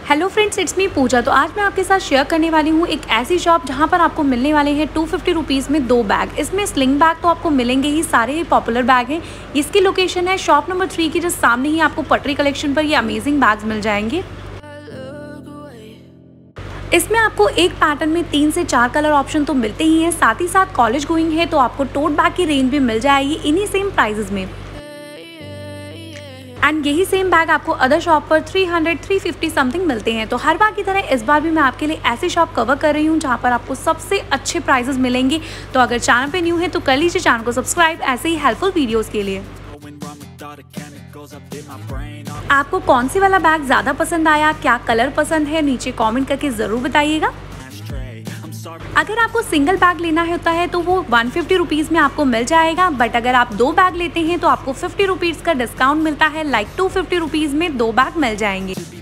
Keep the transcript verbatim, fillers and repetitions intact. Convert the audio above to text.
Hello friends, it's me Pooja. तो आज मैं आपके साथ शेयर करने वाली हूँ एक ऐसी शॉप जहाँ पर आपको मिलने वाले हैं टू फिफ्टी रुपीज़ में दो बैग। इसमें स्लिंग बैग तो आपको मिलेंगे ही, सारे ही पॉपुलर बैग हैं। इसकी लोकेशन है शॉप नंबर थ्री की जस्ट सामने ही आपको पटरी कलेक्शन पर ये अमेजिंग बैग्स मिल जाएंगे। इसमें आपको एक पैटर्न में तीन से चार कलर ऑप्शन तो मिलते ही हैं, साथ ही साथ कॉलेज गोइंग है तो आपको टोट बैग की रेंज भी मिल जाएगी इन्हीं सेम प्राइजेस में। एंड यही सेम बैग आपको अदर शॉप पर three hundred three fifty something मिलते हैं। तो हर बार की तरह इस बार भी मैं आपके लिए ऐसी शॉप कवर कर रही हूँ जहाँ पर आपको सबसे अच्छे प्राइसेस मिलेंगे। तो अगर चैनल पे न्यू है तो कर लीजिए चैनल को सब्सक्राइब ऐसे ही हेल्पफुल वीडियोस के लिए। आपको कौन सी वाला बैग ज़्यादा पसंद आया, क्या कलर पसंद है, नीचे कमेंट करके ज़रूर बताइएगा। अगर आपको सिंगल बैग लेना होता है तो वो वन फिफ्टी रुपीज़ में आपको मिल जाएगा, बट अगर आप दो बैग लेते हैं तो आपको फिफ्टी रुपीज़ का डिस्काउंट मिलता है, लाइक टू फिफ्टी रुपीज़ में दो बैग मिल जाएंगे।